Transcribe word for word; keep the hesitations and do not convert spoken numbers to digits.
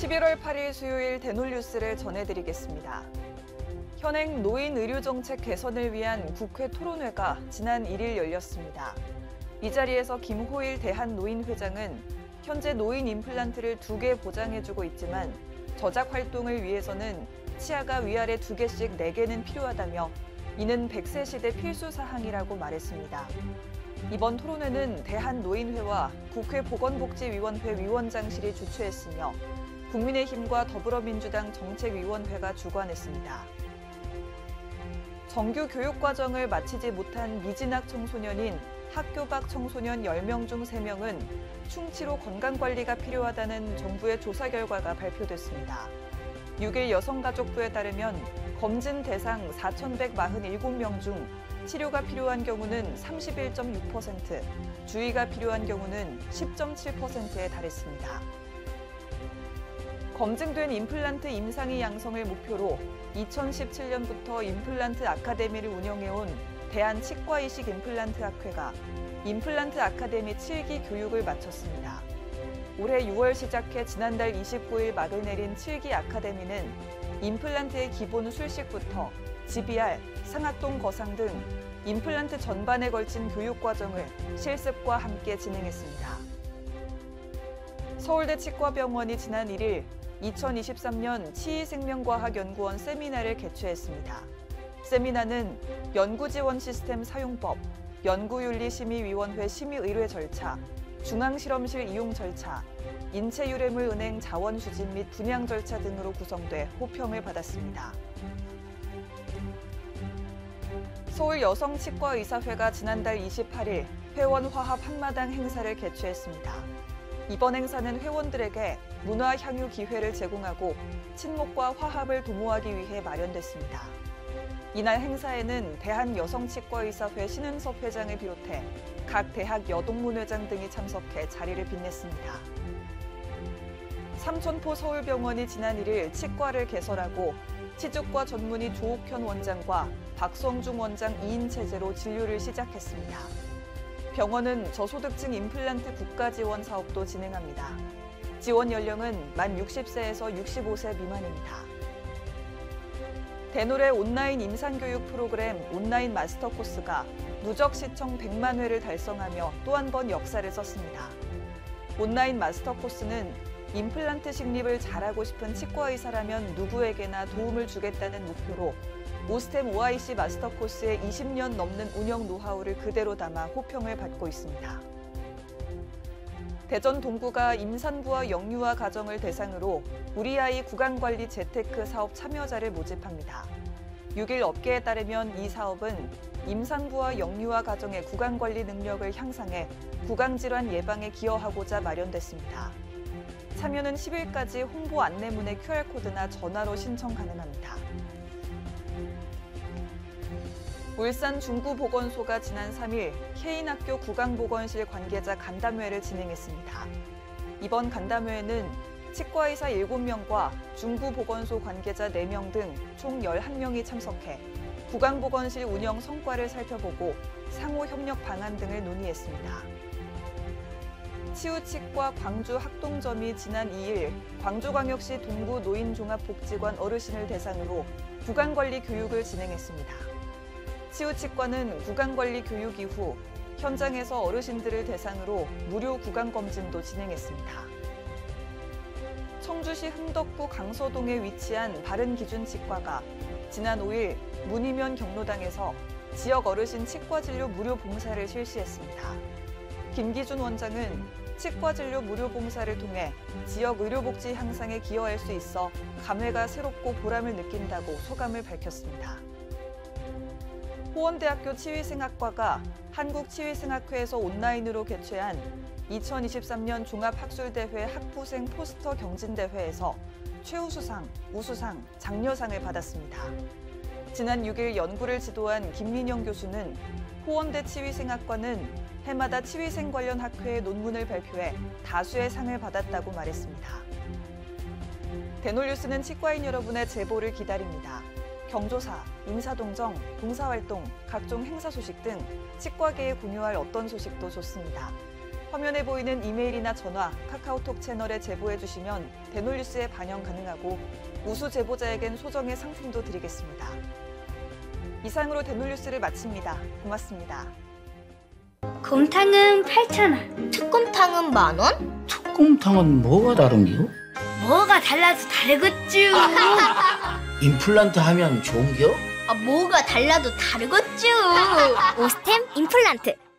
십일월 팔일 수요일 대놀뉴스를 전해드리겠습니다. 현행 노인 의료정책 개선을 위한 국회 토론회가 지난 일일 열렸습니다. 이 자리에서 김호일 대한노인회장은 현재 노인 임플란트를 두 개 보장해주고 있지만 저작 활동을 위해서는 치아가 위아래 두 개씩 네 개는 필요하다며 이는 백 세 시대 필수 사항이라고 말했습니다. 이번 토론회는 대한노인회와 국회 보건복지위원회 위원장실이 주최했으며 국민의힘과 더불어민주당 정책위원회가 주관했습니다. 정규 교육과정을 마치지 못한 미진학 청소년인 학교 밖 청소년 열 명 중 세 명은 충치로 건강관리가 필요하다는 정부의 조사 결과가 발표됐습니다. 육일 여성가족부에 따르면 검진 대상 사천백사십칠 명 중 치료가 필요한 경우는 삼십일 점 육 퍼센트, 주의가 필요한 경우는 십 점 칠 퍼센트에 달했습니다. 검증된 임플란트 임상의 양성을 목표로 이천십칠 년부터 임플란트 아카데미를 운영해온 대한치과이식 임플란트학회가 임플란트 아카데미 칠 기 교육을 마쳤습니다. 올해 유월 시작해 지난달 이십구일 막을 내린 칠 기 아카데미는 임플란트의 기본 술식부터 지비알, 상악동 거상 등 임플란트 전반에 걸친 교육 과정을 실습과 함께 진행했습니다. 서울대 치과병원이 지난 일일 이천이십삼 년 치의생명과학연구원 세미나를 개최했습니다. 세미나는 연구지원 시스템 사용법, 연구윤리심의위원회 심의의뢰 절차, 중앙실험실 이용 절차, 인체유래물 은행 자원 수집 및 분양 절차 등으로 구성돼 호평을 받았습니다. 서울여성치과의사회가 지난달 이십팔일 회원화합 한마당 행사를 개최했습니다. 이번 행사는 회원들에게 문화 향유 기회를 제공하고 친목과 화합을 도모하기 위해 마련됐습니다. 이날 행사에는 대한여성치과의사회 신은섭 회장을 비롯해 각 대학 여동문회장 등이 참석해 자리를 빛냈습니다. 삼천포 서울병원이 지난 일일 치과를 개설하고 치주과 전문의 조옥현 원장과 박성중 원장 이 인 체제로 진료를 시작했습니다. 병원은 저소득층 임플란트 국가지원 사업도 진행합니다. 지원 연령은 만 육십 세에서 육십오 세 미만입니다. 대놀의 온라인 임상교육 프로그램 온라인 마스터 코스가 누적 시청 백만 회를 달성하며 또 한 번 역사를 썼습니다. 온라인 마스터 코스는 임플란트 식립을 잘하고 싶은 치과의사라면 누구에게나 도움을 주겠다는 목표로 오스템 오아이씨 마스터 코스의 이십 년 넘는 운영 노하우를 그대로 담아 호평을 받고 있습니다. 대전 동구가 임산부와 영유아 가정을 대상으로 우리 아이 구강관리 재테크 사업 참여자를 모집합니다. 육일 업계에 따르면 이 사업은 임산부와 영유아 가정의 구강관리 능력을 향상해 구강질환 예방에 기여하고자 마련됐습니다. 참여는 십일까지 홍보 안내문의 큐알코드나 전화로 신청 가능합니다. 울산 중구보건소가 지난 삼일 케인학교 구강보건실 관계자 간담회를 진행했습니다. 이번 간담회에는 치과의사 일곱 명과 중구보건소 관계자 네 명 등 총 열한 명이 참석해 구강보건실 운영 성과를 살펴보고 상호 협력 방안 등을 논의했습니다. 치우치과 광주 학동점이 지난 이일 광주광역시 동구 노인종합복지관 어르신을 대상으로 구강관리 교육을 진행했습니다. 치우치과는 구강관리 교육 이후 현장에서 어르신들을 대상으로 무료 구강검진도 진행했습니다. 청주시 흥덕구 강서동에 위치한 바른기준치과가 지난 오일 문희면 경로당에서 지역 어르신 치과진료 무료 봉사를 실시했습니다. 김기준 원장은 치과진료 무료 봉사를 통해 지역 의료복지 향상에 기여할 수 있어 감회가 새롭고 보람을 느낀다고 소감을 밝혔습니다. 호원대학교 치위생학과가 한국치위생학회에서 온라인으로 개최한 이천이십삼 년 종합학술대회 학부생 포스터 경진대회에서 최우수상, 우수상, 장려상을 받았습니다. 지난 육일 연구를 지도한 김민영 교수는 호원대 치위생학과는 해마다 치위생 관련 학회의 논문을 발표해 다수의 상을 받았다고 말했습니다. 대놀뉴스는 치과인 여러분의 제보를 기다립니다. 경조사, 인사동정, 봉사활동, 각종 행사 소식 등 치과계에 공유할 어떤 소식도 좋습니다. 화면에 보이는 이메일이나 전화, 카카오톡 채널에 제보해 주시면 대놀뉴스에 반영 가능하고 우수 제보자에겐 소정의 상품도 드리겠습니다. 이상으로 대놀뉴스를 마칩니다. 고맙습니다. 곰탕은 팔천 원. 특곰탕은 만 원? 특곰탕은 뭐가 다른겨? 뭐가 달라도 다르겠죠. 임플란트 하면 좋은겨? 아, 뭐가 달라도 다르겠죠. 오스템 임플란트.